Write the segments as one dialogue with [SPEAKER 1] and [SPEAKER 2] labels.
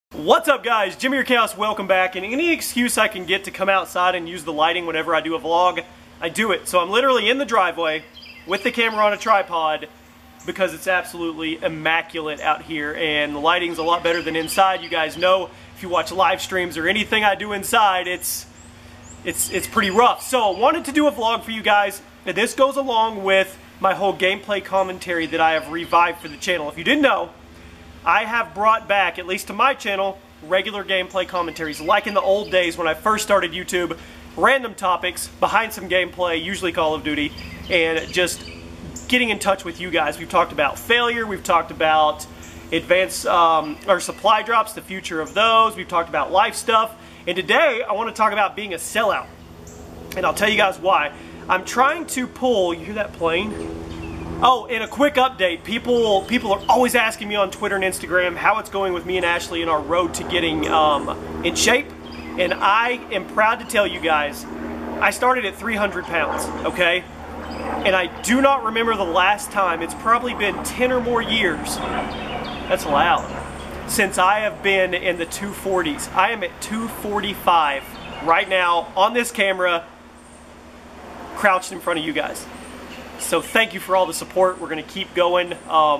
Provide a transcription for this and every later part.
[SPEAKER 1] What's up guys, Jimmy or Chaos, welcome back, and any excuse I can get to come outside and use the lighting whenever I do a vlog, I do it. So I'm literally in the driveway with the camera on a tripod because it's absolutely immaculate out here and the lighting's a lot better than inside. You guys know, if you watch live streams or anything I do inside, it's pretty rough. So I wanted to do a vlog for you guys, and this goes along with my whole gameplay commentary that I have revived for the channel. If you didn't know, I have brought back, at least to my channel, regular gameplay commentaries, like in the old days when I first started YouTube, random topics, behind some gameplay, usually Call of Duty, and just getting in touch with you guys. We've talked about failure, we've talked about advanced, or supply drops, the future of those, we've talked about life stuff, and today I want to talk about being a sellout. And I'll tell you guys why. I'm trying to pull, you hear that plane? Oh, and a quick update, people are always asking me on Twitter and Instagram how it's going with me and Ashley in our road to getting in shape, and I am proud to tell you guys, I started at 300 pounds, okay? And I do not remember the last time, it's probably been 10 or more years, that's loud, since I have been in the 240s. I am at 245 right now on this camera, crouched in front of you guys. So thank you for all the support. We're going to keep going.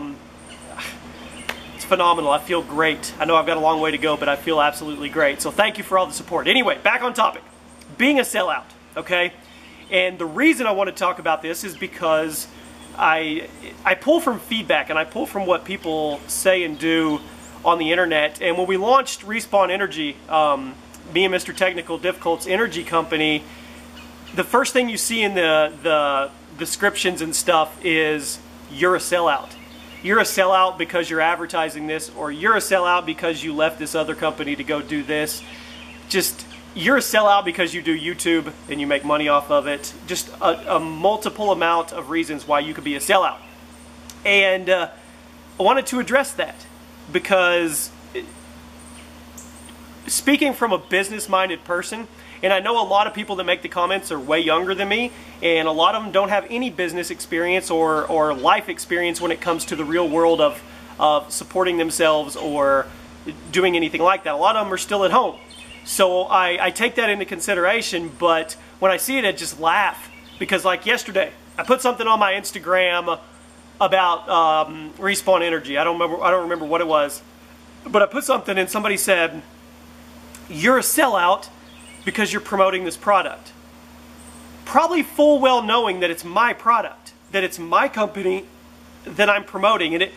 [SPEAKER 1] It's phenomenal. I feel great. I know I've got a long way to go, but I feel absolutely great. So thank you for all the support. Anyway, back on topic. Being a sellout, okay? And the reason I want to talk about this is because I pull from feedback and I pull from what people say and do on the internet. And when we launched Respawn Energy, me and Mr. Technical Difficult's energy company, the first thing you see in the descriptions and stuff is you're a sellout. You're a sellout because you're advertising this, or you're a sellout because you left this other company to go do this. Just, you're a sellout because you do YouTube and you make money off of it. Just a multiple amount of reasons why you could be a sellout. And I wanted to address that because speaking from a business-minded person, and I know a lot of people that make the comments are way younger than me, and a lot of them don't have any business experience or life experience when it comes to the real world of supporting themselves or doing anything like that. A lot of them are still at home. So I take that into consideration, but when I see it, I just laugh. Because like yesterday, I put something on my Instagram about Respawn Energy. I don't remember what it was, but I put something and somebody said, "You're a sellout because you're promoting this product." Probably full well knowing that it's my product, that it's my company that I'm promoting, and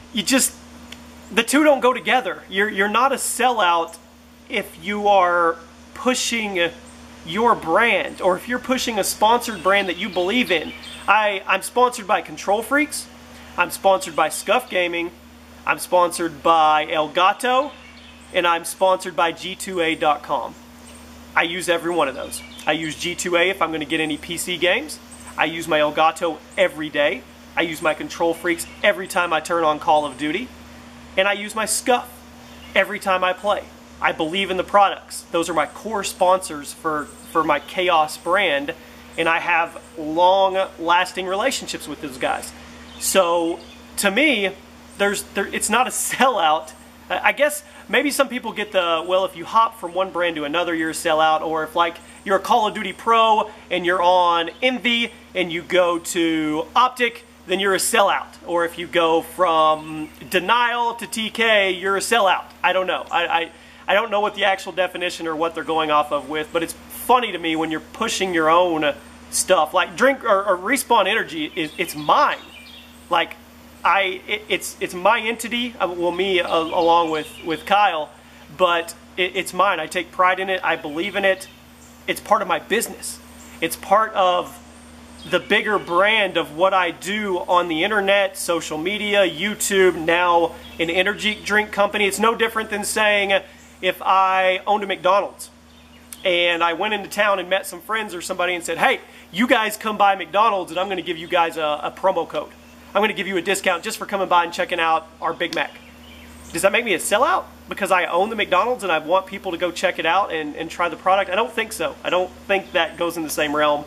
[SPEAKER 1] the two don't go together. You're not a sellout if you are pushing your brand, or if you're pushing a sponsored brand that you believe in. I'm sponsored by Control Freaks, I'm sponsored by Scuff Gaming, I'm sponsored by Elgato, and I'm sponsored by G2A.com. I use every one of those. I use G2A if I'm going to get any PC games. I use my Elgato every day. I use my Control Freaks every time I turn on Call of Duty. And I use my Scuff every time I play. I believe in the products. Those are my core sponsors for my Chaos brand, and I have long-lasting relationships with those guys. So, to me, it's not a sellout. I guess maybe some people get the, well, if you hop from one brand to another, you're a sellout, or if like you're a Call of Duty pro and you're on Envy and you go to Optic, then you're a sellout. Or if you go from Denial to TK, you're a sellout. I don't know. I don't know what the actual definition or what they're going off of with, but it's funny to me when you're pushing your own stuff. Like Respawn Energy, it's mine. Like, it's my entity, well, me along with Kyle, but it's mine. I take pride in it. I believe in it. It's part of my business. It's part of the bigger brand of what I do on the internet, social media, YouTube, now an energy drink company. It's no different than saying if I owned a McDonald's and I went into town and met some friends or somebody and said, "Hey, you guys come by McDonald's and I'm going to give you guys a promo code. I'm going to give you a discount just for coming by and checking out our Big Mac." Does that make me a sellout because I own the McDonald's and I want people to go check it out and try the product? I don't think so. I don't think that goes in the same realm.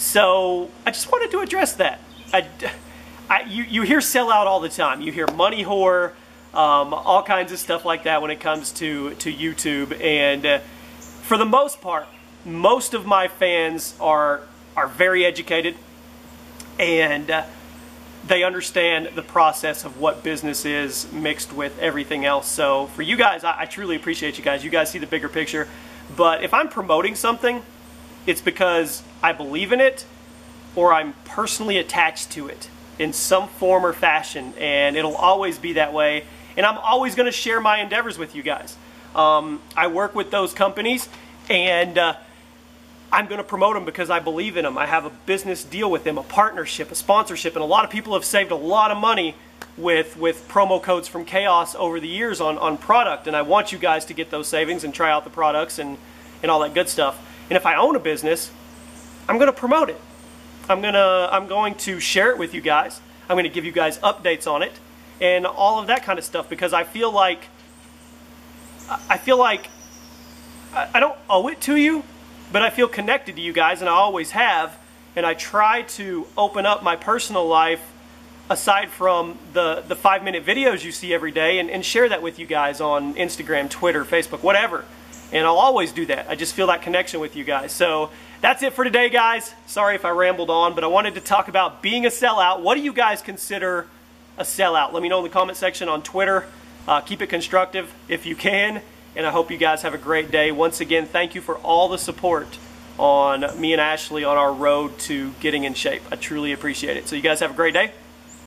[SPEAKER 1] So I just wanted to address that. You hear sellout all the time. You hear money whore, all kinds of stuff like that when it comes to YouTube. And for the most part, most of my fans are very educated, and they understand the process of what business is mixed with everything else. So for you guys, I truly appreciate you guys. You guys see the bigger picture. But if I'm promoting something, it's because I believe in it, or I'm personally attached to it in some form or fashion, and it'll always be that way. And I'm always going to share my endeavors with you guys. I work with those companies, and I'm going to promote them because I believe in them. I have a business deal with them, a partnership, a sponsorship, and a lot of people have saved a lot of money with promo codes from Chaos over the years on product, and I want you guys to get those savings and try out the products and all that good stuff. And if I own a business, I'm going to promote it. I'm going to share it with you guys. I'm going to give you guys updates on it and all of that kind of stuff, because I feel like I don't owe it to you, but I feel connected to you guys, and I always have, and I try to open up my personal life aside from the 5-minute videos you see every day, and share that with you guys on Instagram, Twitter, Facebook, whatever. And I'll always do that. I just feel that connection with you guys. So that's it for today, guys. Sorry if I rambled on, but I wanted to talk about being a sellout. What do you guys consider a sellout? Let me know in the comment section on Twitter. Keep it constructive if you can, and I hope you guys have a great day. Once again, thank you for all the support on me and Ashley on our road to getting in shape. I truly appreciate it. So you guys have a great day.